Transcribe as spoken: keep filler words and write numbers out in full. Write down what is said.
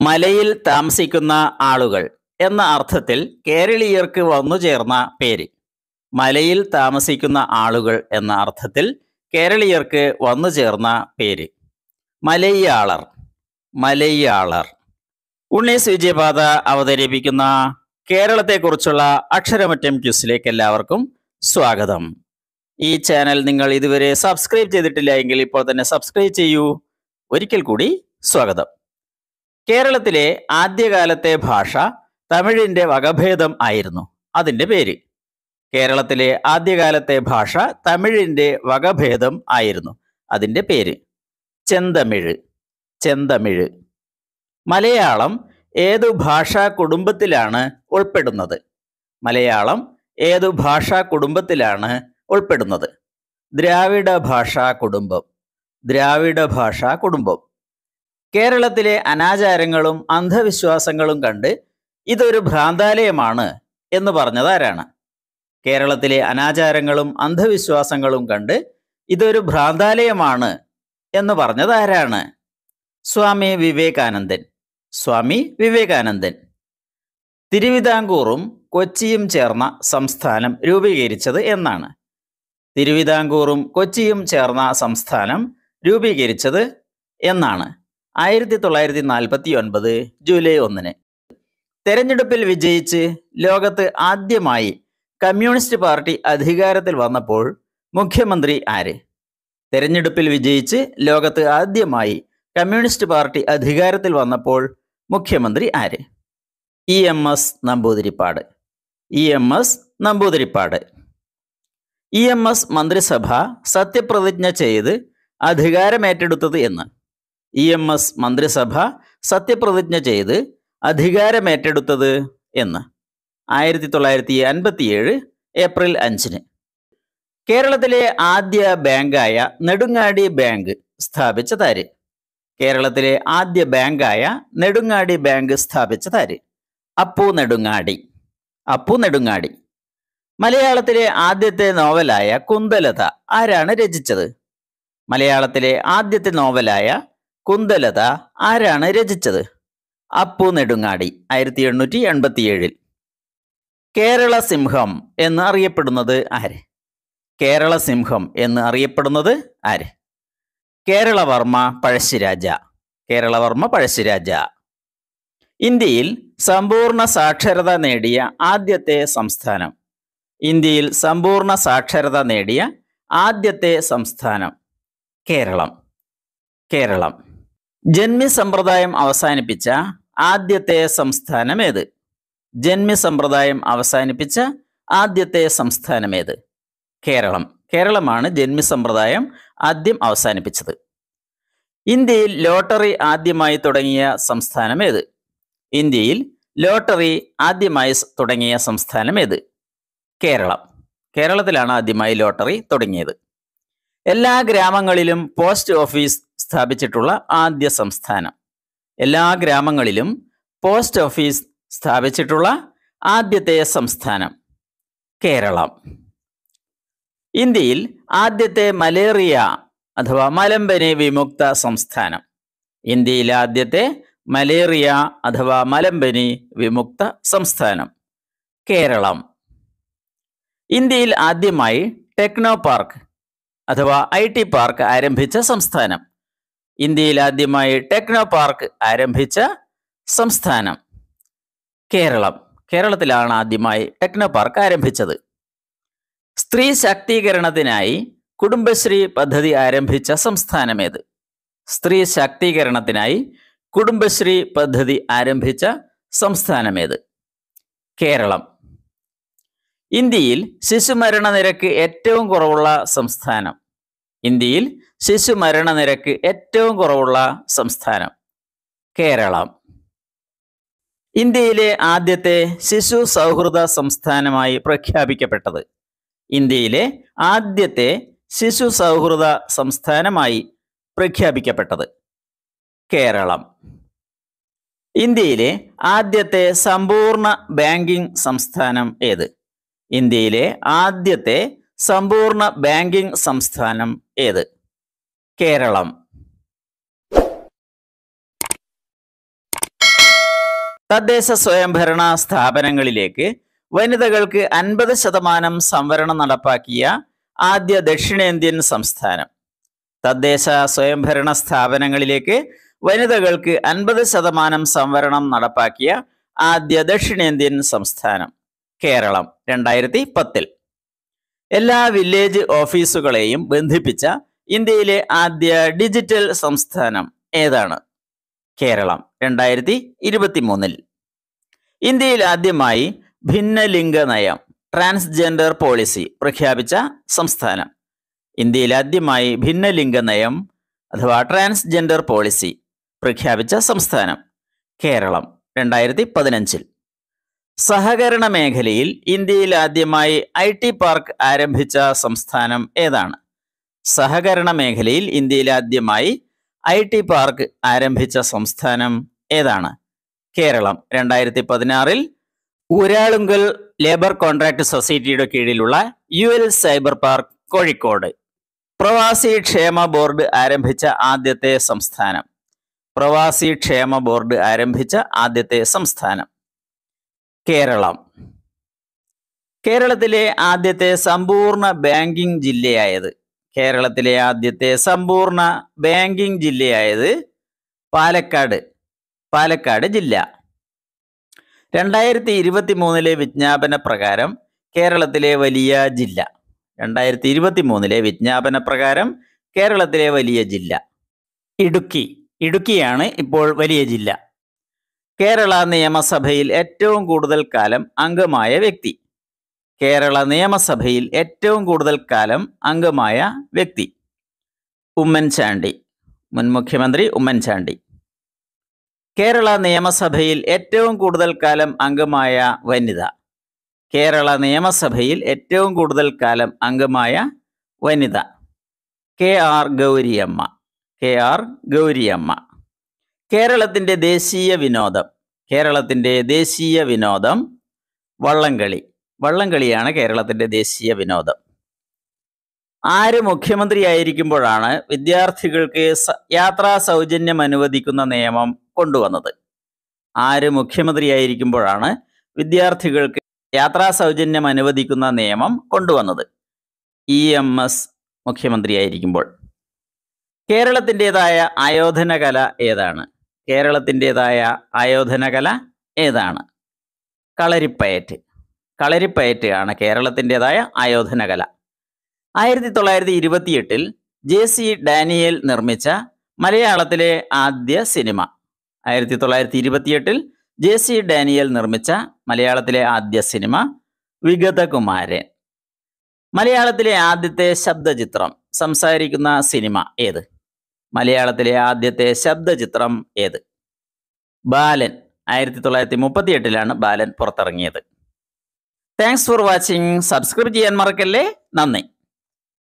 മലയിൽ താമസിക്കുന്ന ആളുകൾ എന്ന അർത്ഥത്തിൽ കേരളീയർക്ക് വന്നുചേർന്ന പേര്. മലയിൽ താമസിക്കുന്ന ആളുകൾ എന്ന അർത്ഥത്തിൽ കേരളീയർക്ക് വന്നുചേർന്ന പേര് മലയാളർ. മലയാളർ. ഉണ്ണീസ് വിജയപാത അവതരിപ്പിക്കുന്ന കേരളത്തെക്കുറിച്ചുള്ള അക്ഷരമുറ്റം ക്വിസിലേക്ക് എല്ലാവർക്കും സ്വാഗതം. ഈ ചാനൽ നിങ്ങൾ ഇതുവരെ സബ്സ്ക്രൈബ് ചെയ്തിട്ടില്ല എങ്കിൽ ഇപ്പോൾ തന്നെ സബ്സ്ക്രൈബ് ചെയ്യൂ. ഒരിക്കൽ കൂടി സ്വാഗതം. കേരളത്തിലെ ആദ്യകാലത്തെ ഭാഷ തമിഴിൻ്റെ വകഭേദം ആയിരുന്നു. അതിൻ്റെ പേര് കേരളത്തിലെ ആദ്യകാലത്തെ ഭാഷ തമിഴിൻ്റെ വകഭേദം ആയിരുന്നു. അതിൻ്റെ പേര് ചെന്തമിഴ്. ചെന്തമിഴ്. മലയാളം ഏതു ഭാഷാ കുടുംബത്തിലാണ് ഉൾപ്പെടുന്നത്? മലയാളം ഏതു ഭാഷാ കുടുംബത്തിലാണ് ഉൾപ്പെടുന്നത്? ദ്രാവിഡ ഭാഷാ കുടുംബം. ദ്രാവിഡ ഭാഷാ കുടുംബം. കേരളത്തിലെ അനാചാരങ്ങളും അന്ധവിശ്വാസങ്ങളും കണ്ട് ഇതൊരു ഭ്രാന്താലയമാണ് എന്ന് പറഞ്ഞതാരാണ്? കേരളത്തിലെ അനാചാരങ്ങളും അന്ധവിശ്വാസങ്ങളും കണ്ട് ഇതൊരു ഭ്രാന്താലയമാണ് എന്ന് പറഞ്ഞതാരാണ്? സ്വാമി വിവേകാനന്ദൻ. സ്വാമി വിവേകാനന്ദൻ. തിരുവിതാംകൂറും കൊച്ചിയും ചേർന്ന സംസ്ഥാനം രൂപീകരിച്ചത് എന്നാണ്? തിരുവിതാംകൂറും കൊച്ചിയും ചേർന്ന സംസ്ഥാനം രൂപീകരിച്ചത് എന്നാണ്? ആയിരത്തി തൊള്ളായിരത്തി നാൽപ്പത്തി ഒൻപത് ജൂലൈ ഒന്നിന്. തെരഞ്ഞെടുപ്പിൽ വിജയിച്ച് ലോകത്ത് ആദ്യമായി കമ്മ്യൂണിസ്റ്റ് പാർട്ടി അധികാരത്തിൽ വന്നപ്പോൾ മുഖ്യമന്ത്രി ആര്? തെരഞ്ഞെടുപ്പിൽ വിജയിച്ച് ലോകത്ത് ആദ്യമായി കമ്മ്യൂണിസ്റ്റ് പാർട്ടി അധികാരത്തിൽ വന്നപ്പോൾ മുഖ്യമന്ത്രി ആര്? E M S Namboodiripad. E M S Namboodiripad. E M S മന്ത്രിസഭ സത്യപ്രതിജ്ഞ ചെയ്ത് അധികാരമേറ്റെടുത്തത് എന്ന്? ഇ എം എസ് മന്ത്രിസഭ സത്യപ്രതിജ്ഞ ചെയ്ത് അധികാരമേറ്റെടുത്തത് എന്ന്? ആയിരത്തി തൊള്ളായിരത്തി അൻപത്തിയേഴ് ഏപ്രിൽ അഞ്ചിന്. കേരളത്തിലെ ആദ്യ ബാങ്കായ നെടുങ്ങാടി ബാങ്ക് സ്ഥാപിച്ചതാര്? കേരളത്തിലെ ആദ്യ ബാങ്കായ നെടുങ്ങാടി ബാങ്ക് സ്ഥാപിച്ചതാര്? അപ്പു നെടുങ്ങാടി. അപ്പു നെടുങ്ങാടി. മലയാളത്തിലെ ആദ്യത്തെ നോവലായ കുന്തലത ആരാണ് രചിച്ചത്? മലയാളത്തിലെ ആദ്യത്തെ നോവലായ കുന്തലത ആരാണ് രചിച്ചത്? അപ്പു നെടുങ്ങാടി. ആയിരത്തി എണ്ണൂറ്റി എൺപത്തി ഏഴിൽ. കേരള സിംഹം എന്ന് അറിയപ്പെടുന്നത് ആര്? കേരള സിംഹം എന്ന് അറിയപ്പെടുന്നത് ആര്? കേരളവർമ്മ പഴശ്ശിരാജ. കേരളവർമ്മ പഴശ്ശിരാജ. ഇന്ത്യയിൽ സമ്പൂർണ്ണ സാക്ഷരത നേടിയ ആദ്യത്തെ സംസ്ഥാനം? ഇന്ത്യയിൽ സമ്പൂർണ്ണ സാക്ഷരത നേടിയ ആദ്യത്തെ സംസ്ഥാനം കേരളം. കേരളം. ജന്മി സമ്പ്രദായം അവസാനിപ്പിച്ച ആദ്യത്തെ സംസ്ഥാനം ഏത്? ജന്മി സമ്പ്രദായം അവസാനിപ്പിച്ച ആദ്യത്തെ സംസ്ഥാനം ഏത്? കേരളം. കേരളമാണ് ജന്മി സമ്പ്രദായം ആദ്യം അവസാനിപ്പിച്ചത്. ഇന്ത്യയിൽ ലോട്ടറി ആദ്യമായി തുടങ്ങിയ സംസ്ഥാനം ഏത്? ഇന്ത്യയിൽ ലോട്ടറി ആദ്യമായി തുടങ്ങിയ സംസ്ഥാനം ഏത്? കേരളം. കേരളത്തിലാണ് ആദ്യമായി ലോട്ടറി തുടങ്ങിയത്. എല്ലാ ഗ്രാമങ്ങളിലും പോസ്റ്റ് ഓഫീസ് സ്ഥാപിച്ചിട്ടുള്ള ആദ്യ സംസ്ഥാനം? എല്ലാ ഗ്രാമങ്ങളിലും പോസ്റ്റ് ഓഫീസ് സ്ഥാപിച്ചിട്ടുള്ള ആദ്യത്തെ സംസ്ഥാനം കേരളം. ഇന്ത്യയിൽ ആദ്യത്തെ മലേറിയ അഥവാ മലമ്പനി വിമുക്ത സംസ്ഥാനം? ഇന്ത്യയിലെ ആദ്യത്തെ മലേറിയ അഥവാ മലമ്പനി വിമുക്ത സംസ്ഥാനം കേരളം. ഇന്ത്യയിൽ ആദ്യമായി ടെക്നോ പാർക്ക് അഥവാ ഐ ടി പാർക്ക് ആരംഭിച്ച സംസ്ഥാനം? ഇന്ത്യയിൽ ആദ്യമായി ടെക്നോ പാർക്ക് ആരംഭിച്ച സംസ്ഥാനം കേരളം. കേരളത്തിലാണ് ആദ്യമായി ടെക്നോ പാർക്ക് ആരംഭിച്ചത്. സ്ത്രീ ശാക്തീകരണത്തിനായി കുടുംബശ്രീ പദ്ധതി ആരംഭിച്ച സംസ്ഥാനം ഏത്? സ്ത്രീ ശാക്തീകരണത്തിനായി കുടുംബശ്രീ പദ്ധതി ആരംഭിച്ച സംസ്ഥാനം ഏത്? കേരളം. ഇന്ത്യയിൽ ശിശുമരണ നിരക്ക് ഏറ്റവും കുറവുള്ള സംസ്ഥാനം? ഇന്ത്യയിൽ ശിശുമരണ നിരക്ക് ഏറ്റവും കുറവുള്ള സംസ്ഥാനം കേരളം. ഇന്ത്യയിലെ ആദ്യത്തെ ശിശു സൗഹൃദ സംസ്ഥാനമായി പ്രഖ്യാപിക്കപ്പെട്ടത്? ഇന്ത്യയിലെ ആദ്യത്തെ ശിശു സൗഹൃദ സംസ്ഥാനമായി പ്രഖ്യാപിക്കപ്പെട്ടത് കേരളം. ഇന്ത്യയിലെ ആദ്യത്തെ സമ്പൂർണ്ണ ബാങ്കിംഗ് സംസ്ഥാനം ഏത്? ഇന്ത്യയിലെ ആദ്യത്തെ സമ്പൂർണ്ണ ബാങ്കിംഗ് സംസ്ഥാനം ഏത്? കേരളം. തദ്ദേശ സ്വയംഭരണ സ്ഥാപനങ്ങളിലേക്ക് വനിതകൾക്ക് അൻപത് ശതമാനം സംവരണം നടപ്പാക്കിയ ആദ്യ ദക്ഷിണേന്ത്യൻ സംസ്ഥാനം. തദ്ദേശ സ്വയംഭരണ സ്ഥാപനങ്ങളിലേക്ക് വനിതകൾക്ക് അൻപത് ശതമാനം സംവരണം നടപ്പാക്കിയ ആദ്യ ദക്ഷിണേന്ത്യൻ സംസ്ഥാനം കേരളം രണ്ടായിരത്തി പത്തിൽ. എല്ലാ വില്ലേജ് ഓഫീസുകളെയും ബന്ധിപ്പിച്ച ഇന്ത്യയിലെ ആദ്യ ഡിജിറ്റൽ സംസ്ഥാനം ഏതാണ്? കേരളം രണ്ടായിരത്തി ഇരുപത്തി മൂന്നിൽ. ഇന്ത്യയിൽ ആദ്യമായി ഭിന്നലിംഗ നയം ട്രാൻസ്ജെൻഡർ പോളിസി പ്രഖ്യാപിച്ച സംസ്ഥാനം. ഇന്ത്യയിൽ ആദ്യമായി ഭിന്നലിംഗ നയം അഥവാ ട്രാൻസ്ജെൻഡർ പോളിസി പ്രഖ്യാപിച്ച സംസ്ഥാനം കേരളം രണ്ടായിരത്തി പതിനഞ്ചിൽ. സഹകരണ മേഖലയിൽ ഇന്ത്യയിൽ ആദ്യമായി ഐ ടി പാർക്ക് ആരംഭിച്ച സംസ്ഥാനം ഏതാണ്? സഹകരണ മേഖലയിൽ ഇന്ത്യയിൽ ആദ്യമായി ഐ ടി പാർക്ക് ആരംഭിച്ച സംസ്ഥാനം ഏതാണ്? കേരളം രണ്ടായിരത്തി പതിനാറിൽ. ഊരാളുങ്കൽ ലേബർ കോൺട്രാക്ട് സൊസൈറ്റിയുടെ കീഴിലുള്ള U L cyber park Kozhikode. പ്രവാസി ക്ഷേമ ബോർഡ് ആരംഭിച്ച ആദ്യത്തെ സംസ്ഥാനം. പ്രവാസി ക്ഷേമ ബോർഡ് ആരംഭിച്ച ആദ്യത്തെ സംസ്ഥാനം കേരളം. കേരളത്തിലെ ആദ്യത്തെ സമ്പൂർണ്ണ ബാങ്കിംഗ് ജില്ലയായത്. കേരളത്തിലെ ആദ്യത്തെ സമ്പൂർണ്ണ ബാങ്കിംഗ് ജില്ലയായത് പാലക്കാട്. പാലക്കാട് ജില്ല. രണ്ടായിരത്തി ഇരുപത്തി മൂന്നിലെ വിജ്ഞാപന പ്രകാരം കേരളത്തിലെ വലിയ ജില്ല. രണ്ടായിരത്തി ഇരുപത്തി മൂന്നിലെ വിജ്ഞാപന പ്രകാരം കേരളത്തിലെ വലിയ ജില്ല ഇടുക്കി. ഇടുക്കിയാണ് ഇപ്പോൾ വലിയ ജില്ല. കേരള നിയമസഭയിൽ ഏറ്റവും കൂടുതൽ കാലം അംഗമായ വ്യക്തി. കേരള നിയമസഭയിൽ ഏറ്റവും കൂടുതൽ കാലം അംഗമായ വ്യക്തി ഉമ്മൻചാണ്ടി, മുൻ മുഖ്യമന്ത്രി ഉമ്മൻചാണ്ടി. കേരള നിയമസഭയിൽ ഏറ്റവും കൂടുതൽ കാലം അംഗമായ വനിത. കേരള നിയമസഭയിൽ ഏറ്റവും കൂടുതൽ കാലം അംഗമായ വനിത K R Gouriamma. K R Gouriamma. കേരളത്തിൻ്റെ ദേശീയ വിനോദം. കേരളത്തിൻ്റെ ദേശീയ വിനോദം വള്ളംകളി. വള്ളംകളിയാണ് കേരളത്തിൻ്റെ ദേശീയ വിനോദം. ആര് മുഖ്യമന്ത്രിയായിരിക്കുമ്പോഴാണ് വിദ്യാർത്ഥികൾക്ക് യാത്രാ സൗജന്യം അനുവദിക്കുന്ന നിയമം കൊണ്ടുവന്നത്? ആര് മുഖ്യമന്ത്രിയായിരിക്കുമ്പോഴാണ് വിദ്യാർത്ഥികൾക്ക് യാത്രാ സൗജന്യം അനുവദിക്കുന്ന നിയമം കൊണ്ടുവന്നത്? ഇ എം എസ് മുഖ്യമന്ത്രിയായിരിക്കുമ്പോൾ. കേരളത്തിൻ്റെതായ ആയോധന കല ഏതാണ്? കേരളത്തിൻ്റെതായ ആയോധന കല ഏതാണ്? കളരിപ്പയറ്റ്. കളരിപ്പയറ്റ് ആണ് കേരളത്തിൻ്റെതായ ആയോധന കല. ആയിരത്തി തൊള്ളായിരത്തി ഇരുപത്തി എട്ടിൽ ജെ സി ഡാനിയേൽ നിർമ്മിച്ച മലയാളത്തിലെ ആദ്യ സിനിമ. ആയിരത്തി തൊള്ളായിരത്തി ഇരുപത്തിയെട്ടിൽ ജെ സി ഡാനിയേൽ നിർമ്മിച്ച മലയാളത്തിലെ ആദ്യ സിനിമ വിഗതകുമാരൻ. മലയാളത്തിലെ ആദ്യത്തെ ശബ്ദചിത്രം സംസാരിക്കുന്ന സിനിമ ഏത്? മലയാളത്തിലെ ആദ്യത്തെ ശബ്ദചിത്രം ഏത്? ബാലൻ. ആയിരത്തി തൊള്ളായിരത്തി മുപ്പത്തി എട്ടിലാണ് ബാലൻ പുറത്തിറങ്ങിയത്. Thanks for watching. സബ്സ്ക്രൈബ് ചെയ്യാൻ മറക്കല്ലേ. നന്ദി.